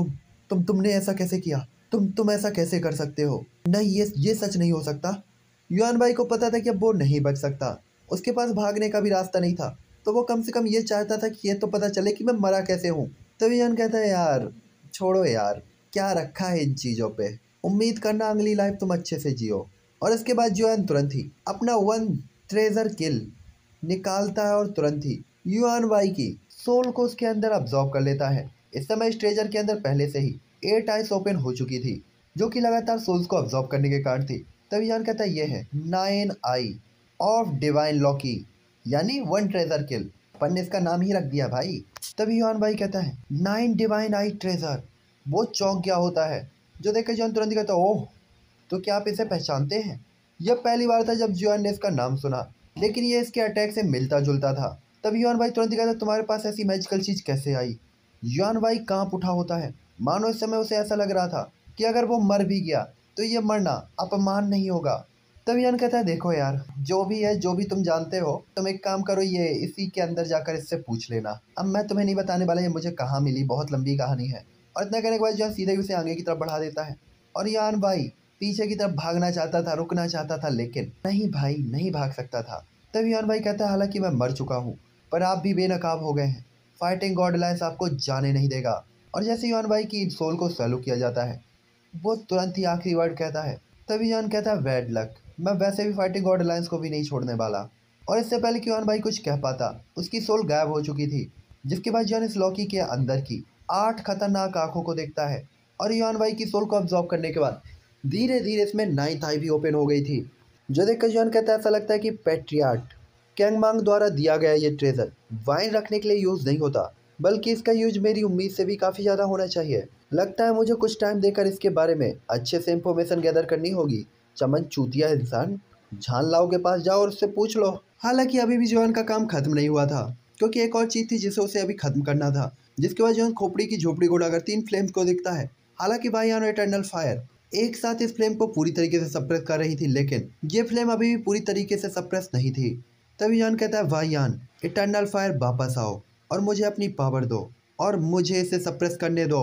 तुमने ऐसा कैसे किया? तुम ऐसा कैसे कर सकते हो? नहीं, ये सच नहीं हो सकता। युआन भाई को पता था कि अब वो नहीं बच सकता, उसके पास भागने का भी रास्ता नहीं था, तो वो कम से कम ये चाहता था कि ये तो पता चले कि मैं मरा कैसे हूँ। तभी युआन कहता है यार छोड़ो यार, क्या रखा है इन चीज़ों पे, उम्मीद करना अगली लाइफ तुम अच्छे से जियो। और इसके बाद युआन तुरंत ही अपना वन ट्रेजर किल निकालता है और तुरंत ही युआन भाई की सोल को उसके अंदर अब्जॉर्ब कर लेता है। इस समय इस ट्रेजर के अंदर पहले से ही 8 आइस ओपन हो चुकी थी, जो कि लगातार सोल्स को अब्जॉर्ब करने के कारण थी। तभी युआन कहता है ये है 9 आई ऑफ डिवाइन लॉकी, यानी वन ट्रेजर किल। अपन ने इसका नाम ही रख दिया भाई। तभी युआन भाई कहता है 9 डिवाइन आई ट्रेजर। वो चौंक गया होता है, जो देखकर युआन तुरंत ही कहता है ओह, तो क्या आप इसे पहचानते हैं? यह पहली बार था जब युआन ने इसका नाम सुना, लेकिन ये इसके अटैक से मिलता जुलता था। तभी युआन भाई तुरंत ही कहता है तुम्हारे पास ऐसी मैजिकल चीज़ कैसे आई? युआन भाई कांप उठा होता है, मानो इस समय उसे ऐसा लग रहा था कि अगर वो मर भी गया तो ये मरना अपमान नहीं होगा। तभी युआन कहता है देखो यार, जो भी है, जो भी तुम जानते हो, तुम एक काम करो, ये इसी के अंदर जाकर इससे पूछ लेना। अब मैं तुम्हें नहीं बताने वाला ये मुझे कहाँ मिली, बहुत लंबी कहानी है। और इतना कहने के बाद युआन सीधे ही उसे आगे की तरफ बढ़ा देता है और युआन भाई पीछे की तरफ भागना चाहता था, रुकना चाहता था, लेकिन नहीं भाई, नहीं भाग सकता था। तभी युआन भाई कहता है हालांकि मैं मर चुका हूँ पर आप भी बेनकाब हो गए हैं, फाइटिंग गॉड अलायंस आपको जाने नहीं देगा। और जैसे युआन भाई की सोल को सैल्यू किया जाता है, वो तुरंत ही आखिरी वर्ड कहता है। तभी युआन कहता है बैड लक, मैं वैसे भी फाइटिंग गॉड अलायंस को भी नहीं छोड़ने वाला। और इससे पहले कि युआन भाई कुछ कह पाता, उसकी सोल गायब हो चुकी थी, जिसके बाद युआन इस लॉकी के अंदर की 8 खतरनाक आंखों को देखता है और युआन भाई की सोल को अब्जॉर्ब करने के बाद धीरे धीरे इसमें 9th आई भी ओपन हो गई थी, जो देखकर युआन कहता है ऐसा लगता है कि पैट्रियार्ट कैंगमांग द्वारा दिया गया ये ट्रेजर वाइन रखने के लिए यूज़ नहीं होता, बल्कि इसका यूज मेरी उम्मीद से भी काफ़ी ज़्यादा होना चाहिए। लगता है मुझे कुछ टाइम देकर इसके बारे में अच्छे से इंफॉर्मेशन गैदर करनी होगी। चमन चूतिया इंसान, झान लाओ के पास जाओ और उससे पूछ लो। हालांकि अभी भी युआन का काम खत्म नहीं हुआ था, क्योंकि एक और चीज़ थी जिसे उसे अभी खत्म करना था, जिसके बाद युआन खोपड़ी की झोपड़ी को उड़ाकर 3 फ्लेम्स को देखता है। हालांकि वाईयान और इटर्नल फायर एक साथ इस फ्लेम को पूरी तरीके से सप्रेस कर रही थी, लेकिन ये फ्लेम अभी भी पूरी तरीके से सप्रेस नहीं थी। तभी युआन कहता है वाईयान, इटर्नल फायर वापस आओ और मुझे अपनी पावर दो और मुझे इसे सप्रेस करने दो।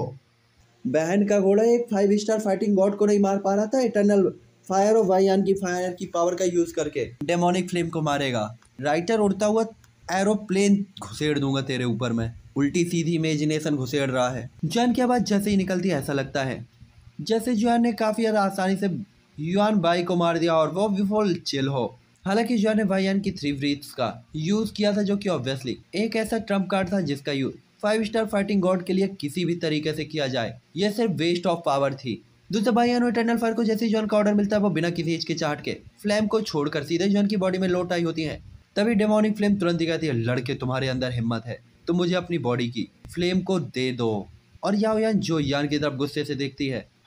बहन का घोड़ा एक 5 स्टार फाइटिंग गॉड को नहीं मार पा रहा था, इटर्नल फायर और वाईयान की फायर की पावर का यूज करके डेमोनिक फ्लेम को मारेगा। राइटर उड़ता हुआ एरोप्लेन घुसेड़ दूंगा तेरे ऊपर मैं, उल्टी सीधी इमेजिनेशन घुसेड़ रहा है। युआन की आवाज़ जैसे ही निकलती है ऐसा लगता है जैसे युआन ने काफ़ी ज़्यादा आसानी से युआन भाई को मार दिया और वो बिल्कुल चिल हो। हालांकि युआन ने वाईयान की 3 ब्रीथ्स का यूज़ किया था, जो कि ऑब्वियसली एक ऐसा ट्रम्प कार्ड था जिसका यूज़ 5 स्टार फाइटिंग गॉड के लिए किसी भी तरीके से किया जाए, यह सिर्फ वेस्ट ऑफ पावर थी। दूसरा वाईयान और इटर्नल फायर को जैसे ही युआन का ऑर्डर मिलता है वो बिना किसी हिचकिचाहट के फ्लेम को छोड़कर सीधे युआन की बॉडी में लौट आई होती है। तभी डेमोनिक फ्लेम तुरंत ही कहती है लड़के तुम्हारे अंदर हिम्मत है तो मुझे अपनी बॉडी की फ्लेम को दे दो। और याओयान जो युआन की तरफ गुस्से से देखती है,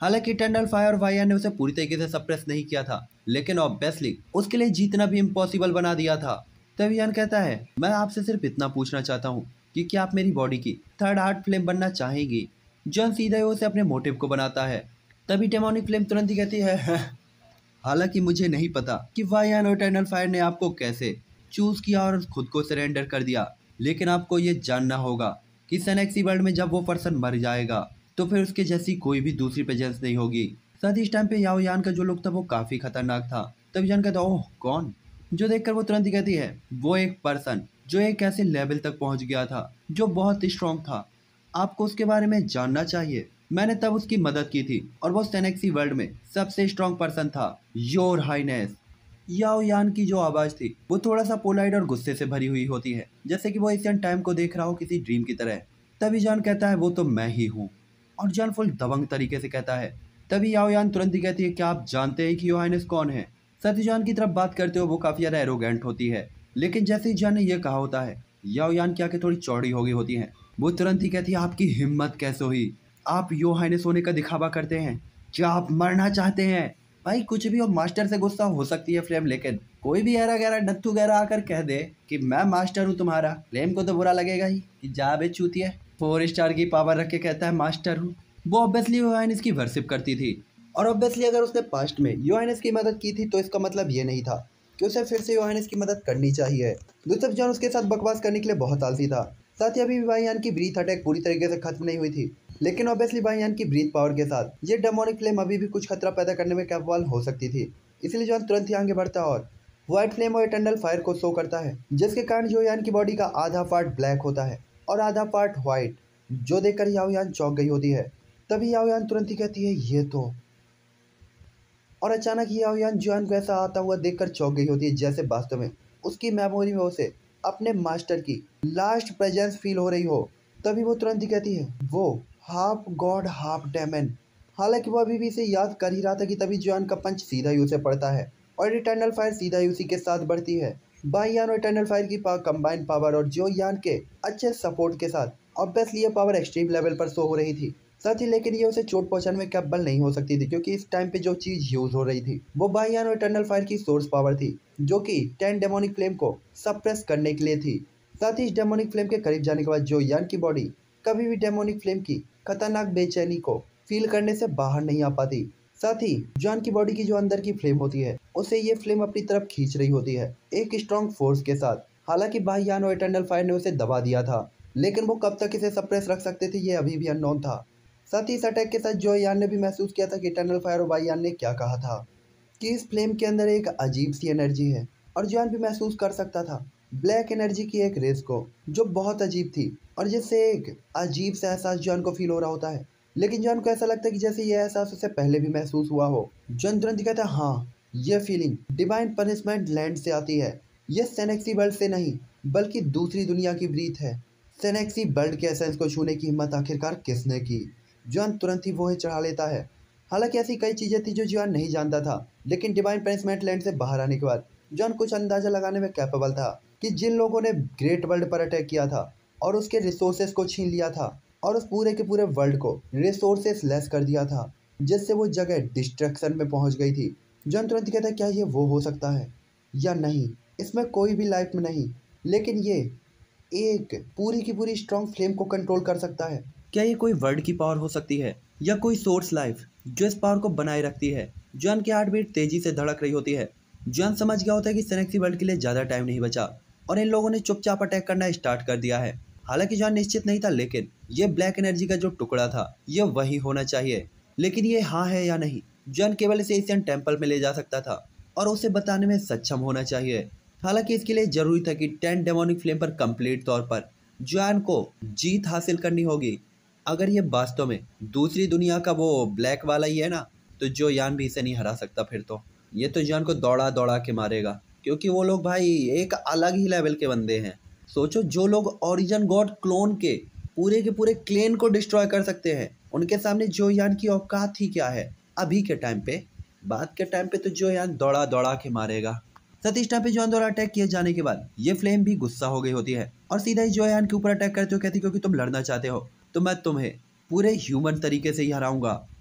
हालांकि इटर्नल फायर और वाईआर ने उसे पूरी तरीके से सप्रेस नहीं किया था, लेकिन ऑब्वियसली उसके लिए जीतना भी इम्पॉसिबल बना दिया था। तभी यान कहता है, मैं आपसे सिर्फ इतना पूछना चाहता हूँ कि क्या आप मेरी बॉडी की थर्ड हार्ट फ्लेम बनना चाहेंगी। जॉन सीधा ही उसे अपने मोटिव को बनाता है। तभी डेमोनिक फ्लेम तुरंत ही कहती है हालांकि मुझे नहीं पता कि वाईआर और इटर्नल फायर ने आपको कैसे चूज किया और खुद को सरेंडर कर दिया, लेकिन आपको ये जानना होगा कि सेनेक्सी वर्ल्ड में जब वो पर्सन मर जाएगा तो फिर उसके जैसी कोई भी दूसरी प्रेजेंस नहीं होगी। साथ ही इस टाइम पे याओ यान का जो लुक था वो काफी खतरनाक था। तब यान कहता ओह कौन, जो देखकर वो तुरंत ही कहती है वो एक पर्सन जो एक ऐसे लेवल तक पहुंच गया था जो बहुत स्ट्रांग था, आपको उसके बारे में जानना चाहिए। मैंने तब उसकी मदद की थी और वो सेनेक्सी वर्ल्ड में सबसे स्ट्रांग पर्सन था, योर हाइनेस। याओ यान की जो आवाज थी वो थोड़ा सा पोलाइट और गुस्से से भरी हुई होती है, जैसे कि वो एशियन टाइम को देख रहा हो किसी ड्रीम की तरह। तभी जान कहता है वो तो मैं ही हूँ, और जान फुल दबंग तरीके से कहता है। तभी याओ यान तुरंत ही कहती है क्या आप जानते हैं कि योर हाइनेस कौन है। सती जान की तरफ बात करते हो वो काफी ज्यादा एरोगेंट होती है, लेकिन जैसे ही जान ने यह कहा होता है याओ यान की आंखें थोड़ी चौड़ी हो गई होती हैं। वो तुरंत ही कहती है आपकी हिम्मत कैसे हुई, आप योर हाइनेस होने का दिखावा करते हैं, क्या आप मरना चाहते हैं। भाई कुछ भी हो, मास्टर से गुस्सा हो सकती है फ्लेम, लेकिन कोई भी ऐरा गैरा नत्थु गैरा आकर कह दे कि मैं मास्टर हूँ तुम्हारा, फ्लेम को तो बुरा लगेगा ही कि जा बे चूतिया। 4 स्टार की पावर रख के कहता है मास्टर हूँ। वो ऑब्वियसली योहानिस की वर्शिप करती थी, और ऑब्वियसली अगर उसने पास्ट में योहानिस की मदद की थी तो इसका मतलब ये नहीं था कि उसे फिर से योहानिस की मदद करनी चाहिए। दूसरी जॉन उसके साथ बकवास करने के लिए बहुत आलसी था। साथ ही अभी भी वाईयान की ब्रीथ अटैक पूरी तरीके से खत्म नहीं हुई थी, लेकिन ऑब्वियसली वाईयान की ब्रीथ पावर के साथ ये डेमोनिक फ्लेम अभी भी कुछ खतरा पैदा करने में कैपेबल हो सकती थी। इसलिए जॉन तुरंत ही आगे बढ़ता और व्हाइट फ्लेम और इटर्नल फायर को शो करता है, जिसके कारण योयान की बॉडी का आधा पार्ट ब्लैक होता है और आधा पार्ट व्हाइट, जो देखकर याओयान चौंक गई होती है। तभी याओयान तुरंत ही कहती है ये तो, और अचानक ही याओयान जॉन को ऐसा आता हुआ देखकर चौंक गई होती है जैसे वास्तव में उसकी मेमोरी में उसे अपने मास्टर की लास्ट प्रेजेंस फील हो रही हो। तभी वो तुरंत ही कहती है वो हाफ गॉड हाफ डेमन। हालांकि वो अभी भी इसे याद कर ही रहा था कि तभी जॉन का पंच सीधा ही उसे पड़ता है और इटर्नल फायर सीधा ही उसी के साथ बढ़ती है। बाईयान और इटर्नल फायर की कंबाइंड पावर और जो यान के अच्छे सपोर्ट के साथ ऑब्वियसली ये पावर एक्सट्रीम लेवल पर शो हो रही थी। साथ ही लेकिन ये उसे चोट पहुंचाने में कैपेबल नहीं हो सकती थी, क्योंकि इस टाइम पे जो चीज यूज हो रही थी वो बाईयान और इटर्नल फायर की सोर्स पावर थी, जो कि 10 डेमोनिक फ्लेम को सप्रेस करने के लिए थी। साथ ही इस डेमोनिक फ्लेम के करीब जाने के बाद जो यान की बॉडी कभी भी डेमोनिक फ्लेम की खतरनाक बेचैनी को फील करने से बाहर नहीं आ पाती। साथ ही जॉन की बॉडी की जो अंदर की फ्लेम होती है उसे ये फ्लेम अपनी तरफ खींच रही होती है एक स्ट्रॉन्ग फोर्स के साथ। हालांकि बाईयान और इटर्नल फायर ने उसे दबा दिया था, लेकिन वो कब तक इसे सप्रेस रख सकते थे ये अभी भी अननोन था। साथ ही इस अटैक के साथ जो यान ने भी महसूस किया था कि इटर्नल फायर और बाईयान ने क्या कहा था कि इस फ्लेम के अंदर एक अजीब सी एनर्जी है, और जॉन भी महसूस कर सकता था ब्लैक एनर्जी की एक रेस को जो बहुत अजीब थी और जिससे एक अजीब सा एहसास जॉन को फील हो रहा होता है। लेकिन जॉन को ऐसा लगता है कि जैसे यह एहसास उसे पहले भी महसूस हुआ हो। जॉन तुरंत कहता है हाँ, यह फीलिंग डिवाइन पनिशमेंट लैंड से आती है, यह सेनेक्सी वर्ल्ड से नहीं बल्कि दूसरी दुनिया की ब्रीथ है। सेनेक्सी वर्ल्ड के एसेंस को छूने की हिम्मत आखिरकार किसने की। जॉन तुरंत ही वो ही चढ़ा लेता है। हालांकि ऐसी कई चीज़ें थी जो जॉन नहीं जानता था, लेकिन डिवाइन पनिशमेंट लैंड से बाहर आने के बाद जॉन कुछ अंदाजा लगाने में कैपेबल था कि जिन लोगों ने ग्रेट वर्ल्ड पर अटैक किया था और उसके रिसोर्सेज को छीन लिया था और उस पूरे के पूरे वर्ल्ड को रिसोर्सेज लेस कर दिया था, जिससे वो जगह डिस्ट्रक्शन में पहुंच गई थी। जॉन तुरंत कहता है क्या ये वो हो सकता है या नहीं, इसमें कोई भी लाइफ में नहीं, लेकिन ये एक पूरी की पूरी स्ट्रॉन्ग फ्लेम को कंट्रोल कर सकता है। क्या ये कोई वर्ड की पावर हो सकती है या कोई सोर्स लाइफ जो इस पावर को बनाए रखती है। जॉन की हार्ट बीट तेजी से धड़क रही होती है। जॉन समझ गया होता है कि सेनेक्सी वर्ल्ड के लिए ज़्यादा टाइम नहीं बचा और इन लोगों ने चुपचाप अटैक करना स्टार्ट कर दिया है। हालांकि जॉन निश्चित नहीं था, लेकिन ये ब्लैक एनर्जी का जो टुकड़ा था ये वही होना चाहिए, लेकिन ये हाँ है या नहीं जॉन केवल इसे एशियन टेम्पल में ले जा सकता था और उसे बताने में सक्षम होना चाहिए। हालांकि इसके लिए जरूरी था कि 10 डेमोनिक फ्लेम पर कंप्लीट तौर पर जॉन को जीत हासिल करनी होगी। अगर ये वास्तव में दूसरी दुनिया का वो ब्लैक वाला ही है ना, तो जो यान भी इसे नहीं हरा सकता। फिर तो ये तो जॉन को दौड़ा दौड़ा के मारेगा, क्योंकि वो लोग भाई एक अलग ही लेवल के बंदे हैं। सोचो, जो लोग ओरिजिन गॉड क्लोन के पूरे क्लेन को डिस्ट्रॉय कर सकते हैं, उनके सामने जो यान की औकात ही क्या है। अभी के टाइम पे, बात के टाइम पे तो जो यान दौड़ा दौड़ा के मारेगा। सतीश टाइम पे जॉन द्वारा अटैक किए जाने के बाद ये फ्लेम भी गुस्सा हो गई होती है और सीधा ही जो यान के ऊपर अटैक करते हो कहती, क्योंकि तुम लड़ना चाहते हो तो मैं तुम्हें पूरे ह्यूमन तरीके से ही हराऊंगा।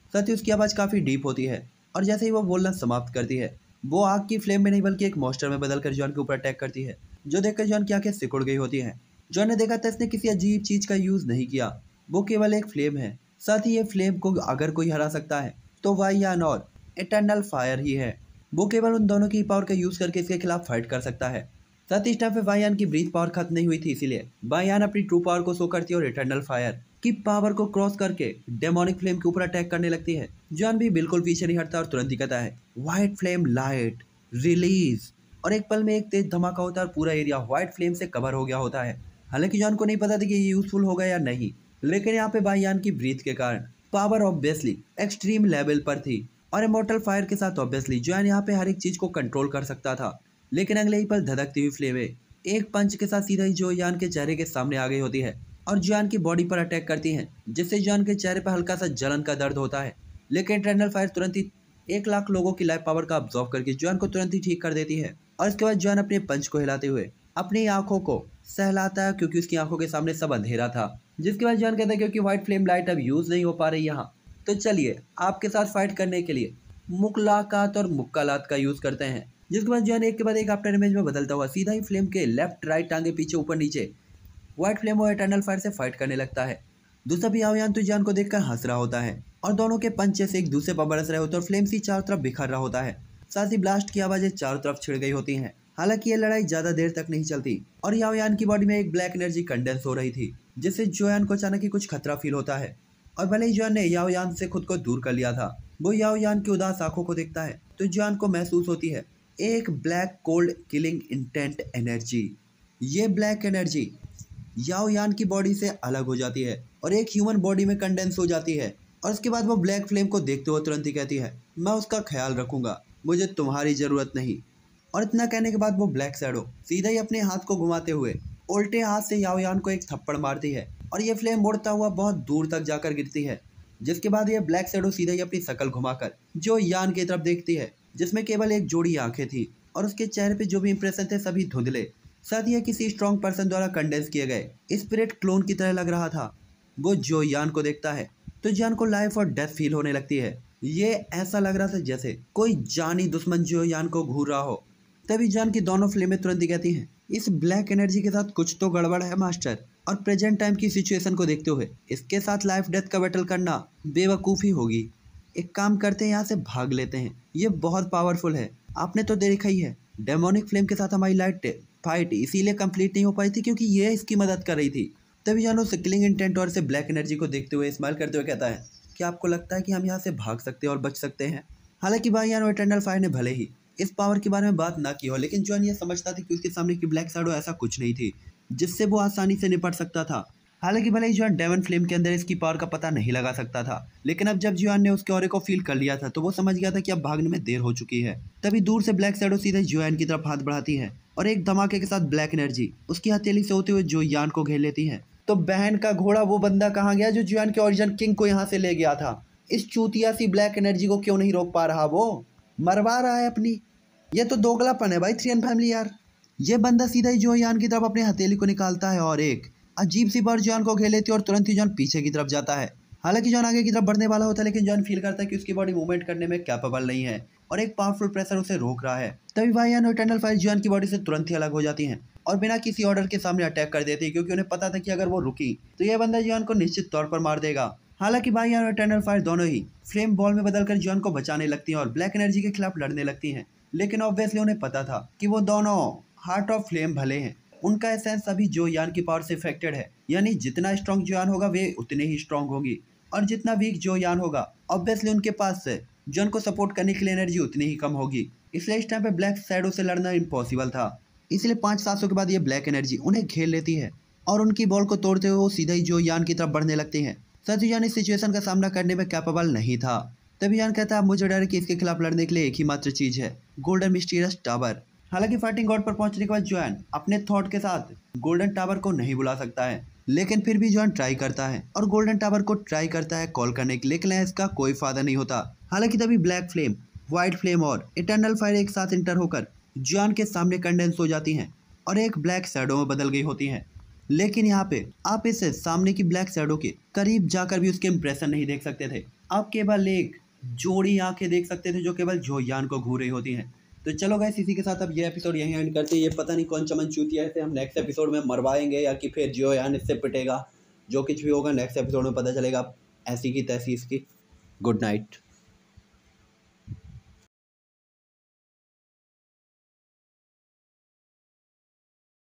साथ ही उसकी आवाज़ काफ़ी डीप होती है और जैसे ही वो बोलना समाप्त करती है वो आग की फ्लेम में नहीं बल्कि एक मॉन्स्टर में बदलकर जॉन के ऊपर अटैक करती है, जो देखकर जॉन की आंखें सिकुड़ गई होती हैं। जॉन ने देखा था इसने किसी अजीब चीज़ का यूज़ नहीं किया, वो केवल एक फ्लेम है। साथ ही ये फ्लेम को अगर कोई हरा सकता है तो वाईयान और इटर्नल फायर ही है। वो केवल उन दोनों की पावर का यूज़ करके इसके खिलाफ फाइट कर सकता है। साथ ही इस टाइम पे वाईयान की ब्रीथ पावर खत्म नहीं हुई थी, इसीलिए वाईयान अपनी ट्रू पावर को शो करती है और इटर्नल फायर की पावर को क्रॉस करके डेमोनिक फ्लेम के ऊपर अटैक करने लगती है। जॉन भी बिल्कुल पीछे नहीं हटता और तुरंत ही कहता है व्हाइट फ्लेम लाइट रिलीज, और एक पल में एक तेज धमाका होता है और पूरा एरिया व्हाइट फ्लेम से कवर हो गया होता है। हालांकि जॉन को नहीं पता था कि ये यूजफुल होगा या नहीं, लेकिन यहाँ पे वाईयान की ब्रीथ के कारण पावर ऑब्वियसली एक्सट्रीम लेवल पर थी और इमॉर्टल फायर के साथ ऑब्वियसली जॉन यहाँ पे हर एक चीज को कंट्रोल कर सकता था। लेकिन अगले ही पल धधकती हुई फ्लेमें एक पंच के साथ सीधा ही जॉन के चेहरे के सामने आ गई होती है और जॉन की बॉडी पर अटैक करती हैं, जिससे जॉन के चेहरे पर हल्का सा जलन का दर्द होता है। लेकिन इटर्नल फायर तुरंत ही 1 लाख लोगों की लाइफ पावर का अब्जॉर्व करके जॉन को तुरंत ही ठीक कर देती है और इसके बाद जॉन अपने पंच को हिलाते हुए अपनी आंखों को सहलाता है, क्योंकि उसकी आंखों के सामने सब अंधेरा था। जिसके बाद जॉन कहता है क्योंकि व्हाइट फ्लेम लाइट अब यूज नहीं हो पा रही यहाँ, तो चलिए आपके साथ फाइट करने के लिए मुलाकात और मुक्कालात का यूज करते हैं। जिसके बाद जॉन एक के बाद एक आफ्टर इमेज में बदलता हुआ सीधा ही फ्लेम के लेफ्ट राइट टांगे पीछे ऊपर नीचे व्हाइट फ्लेम और इटर्नल फायर से फाइट करने लगता है। दूसरा भी याओयान तो जॉन को देखकर हंस रहा होता है और दोनों के पंचे से एक दूसरे पर बरस रहे होते हैं और फ्लेम सी चारों तरफ बिखर रहा होता है। साथ ही ब्लास्ट की आवाजें चारों तरफ छिड़ गई होती हैं। हालांकि ये लड़ाई ज्यादा देर तक नहीं चलती और याओयान की बॉडी में एक ब्लैक एनर्जी कंडेंस हो रही थी, जिससे जोयान को अचानक ही कुछ खतरा फील होता है। और भले ही जॉन ने याओयान से खुद को दूर कर लिया था, वो याओयान की उदास आंखों को देखता है तो जॉन को महसूस होती है एक black cold killing intent energy. ये ब्लैक एनर्जी याओयान की बॉडी से अलग हो जाती है और एक ह्यूमन बॉडी में कंडेंस हो जाती है और उसके बाद वो ब्लैक फ्लेम को देखते हुए तुरंत ही कहती है मैं उसका ख्याल रखूंगा, मुझे तुम्हारी ज़रूरत नहीं। और इतना कहने के बाद वो ब्लैक शैडो सीधा ही अपने हाथ को घुमाते हुए उल्टे हाथ से याओयान को एक थप्पड़ मारती है और ये फ्लेम उड़ता हुआ बहुत दूर तक जाकर गिरती है। जिसके बाद ये ब्लैक शैडो सीधा ही अपनी शक्ल घुमाकर जो यान की तरफ देखती है, जिसमें केवल एक जोड़ी आंखें थी और उसके चेहरे पे जो भी इंप्रेशन थे सभी धुंधले। साथ ही किसी स्ट्रॉन्ग पर्सन द्वारा कंडेंस किए गए स्पिरिट क्लोन की तरह लग रहा था। वो जो यान को देखता है तो जान को लाइफ और डेथ फील होने लगती है। ये ऐसा लग रहा था जैसे कोई जानी दुश्मन जो यान को घूर रहा हो। तभी जान की दोनों फ्लेमें तुरंत ही कहती हैं इस ब्लैक एनर्जी के साथ कुछ तो गड़बड़ है मास्टर, और प्रेजेंट टाइम की सिचुएशन को देखते हुए इसके साथ लाइफ डेथ का बैटल करना बेवकूफ़ी होगी। एक काम करते हैं, यहाँ से भाग लेते हैं, ये बहुत पावरफुल है। आपने तो देखा ही है डेमोनिक फ्लेम के साथ हमारी लाइट फाइट इसीलिए कंप्लीट नहीं हो पाई थी क्योंकि ये इसकी मदद कर रही थी। तभी जानो उस किलिंग इंटेंट और से ब्लैक एनर्जी को देखते हुए स्माइल करते हुए कहता है कि आपको लगता है कि हम यहाँ से भाग सकते हैं और बच सकते हैं। हालांकि वाईयान और इटर्नल फायर ने भले ही इस पावर के बारे में बात ना की हो, लेकिन जॉन ये समझता था कि उसके सामने की ब्लैक शैडो ऐसा कुछ नहीं थी जिससे वो आसानी से निपट सकता था। हालांकि भले ही जॉन डेमन फ्लेम के अंदर इसकी पावर का पता नहीं लगा सकता था, लेकिन अब जब जॉन ने उसके ऑरे को फील कर लिया था तो वो समझ गया था कि अब भागने में देर हो चुकी है। तभी दूर से ब्लैक शैडो सीधे जॉन की तरफ हाथ बढ़ाती है और एक धमाके के साथ ब्लैक एनर्जी उसकी हथेली से होते हुए जो यान को घेर लेती है। तो बहन का घोड़ा वो बंदा कहाँ गया जो जॉन के ओरिजिन किंग को यहाँ से ले गया था? इस चूतिया सी ब्लैक एनर्जी को क्यों नहीं रोक पा रहा? वो मरवा रहा है अपनी। ये तो दोगलापन है भाई, 3N फैमिली यार। ये बंदा सीधा ही जो यान की तरफ अपने हथेली को निकालता है और एक अजीब सी बार जॉन को घेर लेती है और तुरंत ही जॉन पीछे की तरफ जाता है। हालांकि जॉन आगे की तरफ बढ़ने वाला होता है, लेकिन जॉन फील करता है कि उसकी बॉडी मूवमेंट करने में कैपेबल नहीं है और एक पावरफुल प्रेशर उसे रोक रहा है। तभी वाईयान और इटर्नल फायर जॉन की बॉडी से तुरंत ही अलग हो जाती हैं और बिना किसी ऑर्डर के सामने अटैक कर देती है, क्योंकि उन्हें पता था कि अगर वो रुकी तो यह बंदा जॉन को निश्चित तौर पर मार देगा। हालांकि वाईयान और इटर्नल फायर दोनों ही फ्लेम बॉल में बदलकर जॉन को बचाने लगती हैं और ब्लैक एनर्जी के खिलाफ लड़ने लगती हैं। लेकिन ऑब्वियसली उन्हें पता था कि वो दोनों हार्ट ऑफ फ्लेम भले हैं, उनका एसेंस अभी जो यान की पावर से इफेक्टेड है, यानी जितना स्ट्रॉन्ग जो यान होगा वे उतने ही स्ट्रॉन्ग होगी और जितना वीक जो यान होगा ऑब्वियसली उनके पास से जॉन को सपोर्ट करने के लिए एनर्जी उतनी ही कम होगी। इसलिए इस टाइम पे ब्लैक शैडो से लड़ना इम्पॉसिबल था। इसलिए 5 सांसों के बाद ये ब्लैक एनर्जी उन्हें घेर लेती है और उनकी बॉल को तोड़ते हुए वो सीधा ही जो यान की तरफ बढ़ने लगती हैं। सच यान इस सिचुएशन का सामना करने में कैपेबल नहीं था। तभी यान कहता है मुझे डर है कि इसके खिलाफ लड़ने के लिए एक ही मात्र चीज़ है, गोल्डन मिस्टीरियस टावर। हालांकि फाइटिंग गॉड पर पहुंचने के बाद जॉन अपने थॉट के साथ गोल्डन टावर को नहीं बुला सकता है, लेकिन फिर भी जॉन ट्राई करता है और गोल्डन टावर को ट्राई करता है कॉल करने के लिए, लेकिन इसका कोई फायदा नहीं होता। हालांकि तभी ब्लैक फ्लेम, व्हाइट फ्लेम और इटर्नल फायर एक साथ इंटर होकर जॉन के सामने कंडेंस हो जाती हैं और एक ब्लैक शैडो में बदल गई होती हैं। लेकिन यहाँ पे आप इस सामने की ब्लैक शैडो के करीब जाकर भी उसके इंप्रेशन नहीं देख सकते थे, आप केवल एक जोड़ी आंखें देख सकते थे जो केवल जोयान को घूर रही होती हैं। तो चलो गाइस, इसी के साथ अब ये एपिसोड यहीं एंड करते हैं। ये पता नहीं कौन चमन चूतिया है, इसे हम नेक्स्ट एपिसोड में मरवाएंगे या कि फिर जोयान इससे पिटेगा। जो कुछ भी होगा नेक्स्ट एपिसोड में पता चलेगा। ऐसी की तैसी इसकी। Good night.